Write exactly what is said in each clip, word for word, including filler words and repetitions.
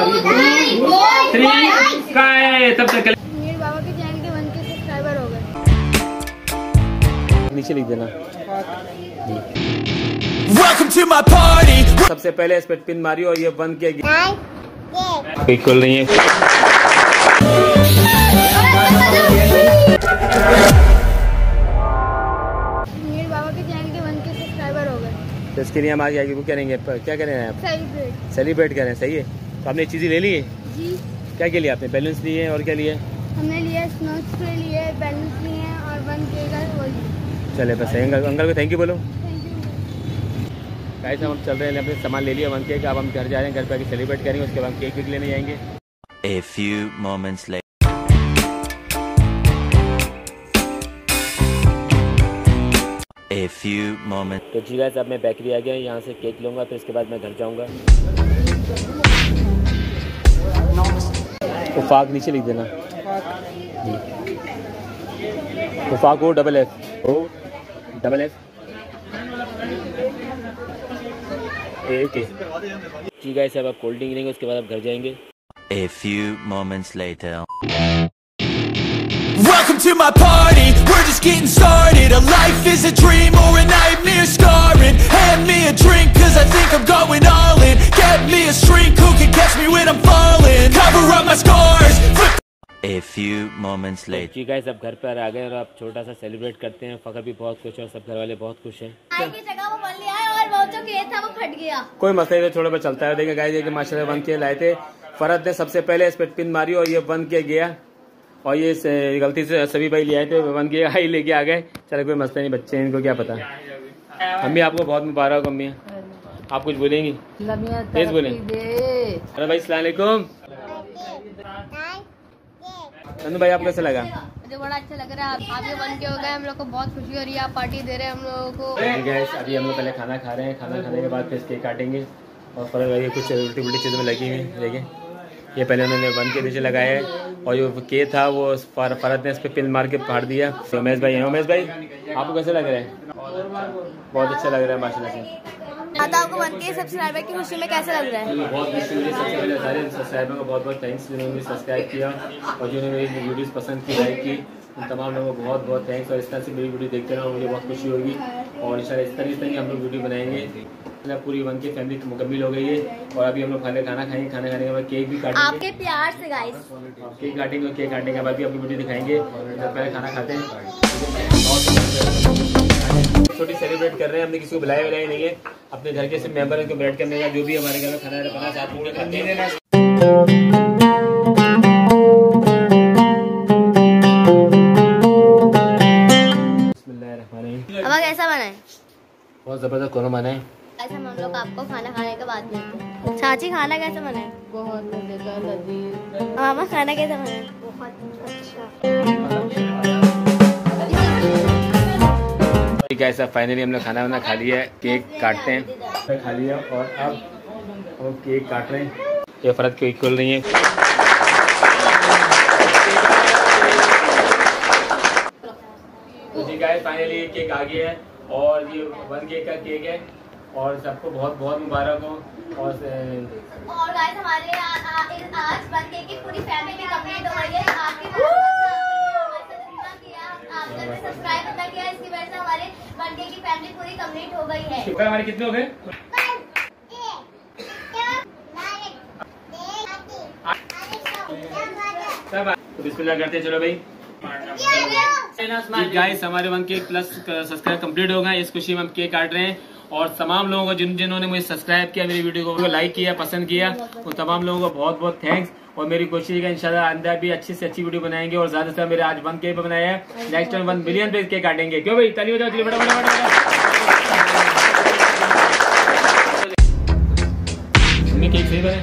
Three काय तब तक मेरे बाबा के चैनल के वन के सब्सक्राइबर हो गए। नीचे लिख देना। Welcome to my party. सबसे पहले इस पे पिन मारी और ये वन के बिल्कुल नहीं है। मेरे बाबा के चैनल के वन के सब्सक्राइबर हो गए। तो इसके लिए हम आगे आगे वो करेंगे, क्या करें आप? सेलिब्रेट सेलिब्रेट करें। सही है। तो आपने चीज़ें ले ली है जी। क्या क्या लिया आपने? बैलून्स लिए हैं और क्या लिए? हमने लिए स्नो स्प्रे लिए, बैलून्स लिए हैं और वन के का वो लिए। चले बस अंकल अंकल को थैंक यू बोलो। Thank you. गाइस हम चल रहे हैं, अपने सामान ले लिया वन केक। अब हम घर जा रहे हैं, घर पे आके सेलिब्रेट करेंगे, उसके बाद केक भी लेने जाएंगे। A few moments later. A few moments. तो जी गाइस अब मैं बेकरी आ गया, यहाँ से केक लूँगा, फिर इसके बाद मैं घर जाऊँगा। उफाक नीचे लिख देना। Ufaq O double F O double F एक जी गाइस अब आप कोल्ड ड्रिंक लेंगे, उसके बाद आप घर जाएंगे। A few moments later. Welcome to my party. We're just getting started. A life is a dream or a nightmare scarring. Hand me a drink cause I think I'm going all in. Get me a shrink who can catch me when I'm falling. Cover up my scars. Flip. A few moments later. जी guys अब घर पर आ गए और आप छोटा सा celebrate करते हैं। फखर भी बहुत खुश है और सब घर वाले बहुत खुश हैं। चाय की जगह वो बन लिया है और वो जो केक था वो फट गया। कोई मसला नहीं, थोड़ा बहुत चलता है। देखिए गाइस ये माशाल्लाह वन के लाए थे। फरद ने सबसे पहले इस पे पिन मारी और ये वन के गया, और ये गलती से सभी भाई ले आए थे, वन के आई लेके आ गए। चलो कोई मसला नहीं, बच्चे इनको क्या पता। अम्मी आपको बहुत मुबारक हो। अम्मी आप कुछ बोलेंगी? तेज बोलें। अरे भाई अस्सलाम वालेकुम। नंदू भाई आप कैसा लगा? मुझे बड़ा अच्छा लग रहा है। आप ये वन के हो गए, हम लोग को बहुत खुशी हो रही है। आप पार्टी दे रहे हैं हम लोगों को। गाइस अभी हम लोग पहले खाना खा रहे हैं, खाना खाने के बाद फिर केक काटेंगे। और फरद भाई कुछ उल्टी उल्टी चीज़ों में लगी हुई देखिए। ये पहले उन्होंने वन के नीचे लगाया है और जो के था वो फरद ने इस पर पिन मार के फाड़ दिया। उमेश भाई उमेश भाई आपको कैसे लग रहा है? बहुत अच्छा लग रहा है माशाल्लाह से। हाँ, तो आपको वन के सब्सक्राइबर की खुशी में कैसा लग रहा है? बहुत खुशी हुई। सबसे पहले सारे सब्सक्राइबर को बहुत बहुत थैंक्स जिन्होंने मुझे सब्सक्राइब किया और जिन्होंने मेरी वीडियोस पसंद की, लाइक की, उन तमाम लोगों को बहुत बहुत थैंक्स। और इस तरह से मेरी वीडियो देखते रहो, मुझे बहुत खुशी होगी। और इंशाल्लाह इस तरह इस तरह की हम लोग वीडियो बनाएंगे। पूरी वन की फैमिली मुकम्मल हो गई है और अभी हम लोग खाने खाना खाएंगे। खाना खाने के बाद केक भी काटेंगे आपके प्यार से गाइस। केक काटेंगे और केक काटने के बाद भी आपको वीडियो दिखाएंगे। पहले खाना खाते हैं, छोटी सेलिब्रेट कर रहे हैं। हमने किसी को बुलाया बुलाया नहीं है, अपने घर के सब मेंबर को बैठ करने का जो भी हमारे घर में खाना बना साथ में खाते हैं। अब कैसा बना है? बहुत जबरदस्त कोनो बना है। ऐसा हम लोग आपको खाना खाने के बाद मिलते हैं। चाची खाना कैसा बना है? बहुत मजेदार लजीज। मामा खाना कैसा बना है? बहुत अच्छा। ऐसा फाइनली हम लोग खाना वाना खा लिया है, केक काटते हैं। खा लिया और अब हम केक काट रहे हैं। ये फरद केक खोल रही है। तो जी गाइस फाइनली केक आ गया है और ये वन केक का केक है और सबको बहुत बहुत मुबारक हो। और और गाइस हमारे आज वन केक की पूरी फैमिली कंप्लीट हो गई है। आपके सब्सक्राइब इतना किया, इसकी वजह से हमारे वन केक की फैमिली पूरी कंप्लीट हो गई है। शुक्र हमारे कितने हो गए? सब तो बिस्मिल्लाह करते हैं। चलो भाई गाइस हमारे one K plus subscribe complete हो गए। इस खुशी में हम केक काट रहे हैं और तमाम लोगों को जिन जिन्होंने मुझे सब्सक्राइब किया, मेरी वीडियो को लाइक किया, पसंद किया, उन तमाम लोगों को बहुत बहुत थैंक्स। और मेरी कोशिश है इंशाल्लाह आइंदा भी अच्छी से अच्छी वीडियो बनाएंगे और ज्यादा से मेरे आज वन केक पे बनाया है, नेक्स्ट टाइम वन मिलियन पे केक काटेंगे। क्यों भाई ताली बजाओ, बड़ा बड़ा बड़ा केक सही बने।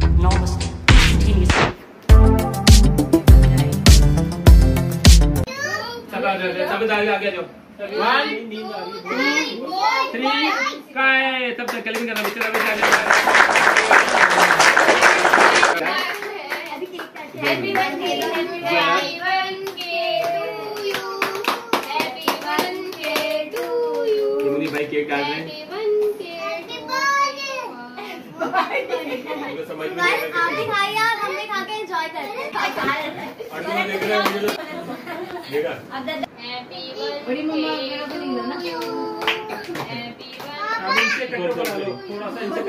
सब आगे जाओ। वन थ्री काय तब तक कलिंग करना बच्चे happy birthday happy birthday to you. मुनी भाई केक काट रहे हैं। समझ में गाइस आप भी खाइए और हम भी खा के एंजॉय करते हैं। बड़ी मम्मा वगैरह को नहीं ना थोड़ा सा इनसे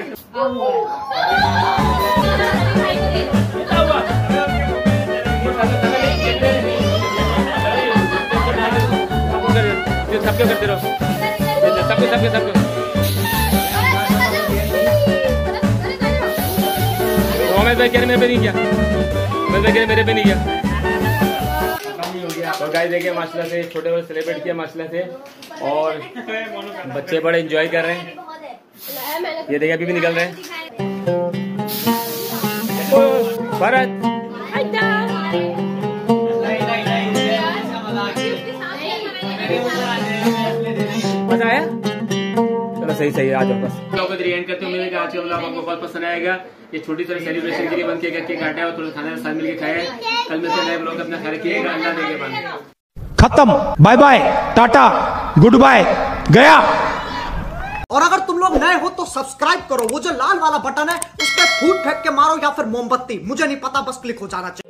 सबके करते रहो, सबके सबके सबके रोमेश भाई कह रहे मेरे पे नहीं किया, रोमेश भाई कह रहे मेरे पे नहीं किया। तो गाइस देखिए माशाल्लाह से छोटे बड़े सेलिब्रेट किया माशाल्लाह से, और बच्चे बड़े एंजॉय कर रहे हैं। ये देखिए अभी भी निकल रहे हैं। भरत मजा आया? चलो सही सही आ जाओ बस। ब्लॉग को एंड करते हो, मेरे आज का ब्लॉग आपको बहुत पसंद आएगा। ये छोटी सी सेलिब्रेशन के लिए बन के केक काटा है और थोड़ा खाना साथ मिलकर खाया है। कल मिलते हैं नए ब्लॉग, अपना ख्याल रखिएगा। अल्लाह देखे बंद। खत्म, bye bye, tata, good, गया। और अगर तुम लोग नए हो तो सब्सक्राइब करो, वो जो लाल वाला बटन है उस पर फूट फेंक के मारो या फिर मोमबत्ती, मुझे नहीं पता, बस क्लिक हो जाना चाहिए।